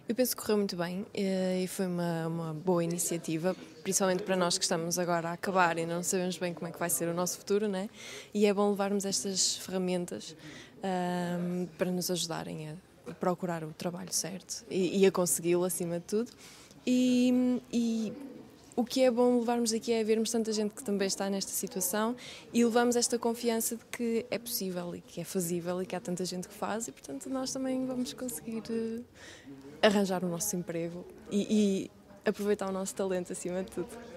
Eu penso que correu muito bem e foi uma boa iniciativa, principalmente para nós que estamos agora a acabar e não sabemos bem como é que vai ser o nosso futuro, né? E é bom levarmos estas ferramentas para nos ajudarem a procurar o trabalho certo e a consegui-lo acima de tudo. E o que é bom levarmos aqui é vermos tanta gente que também está nesta situação e levamos esta confiança de que é possível e que é fazível e que há tanta gente que faz e, portanto, nós também vamos conseguir arranjar o nosso emprego e aproveitar o nosso talento acima de tudo.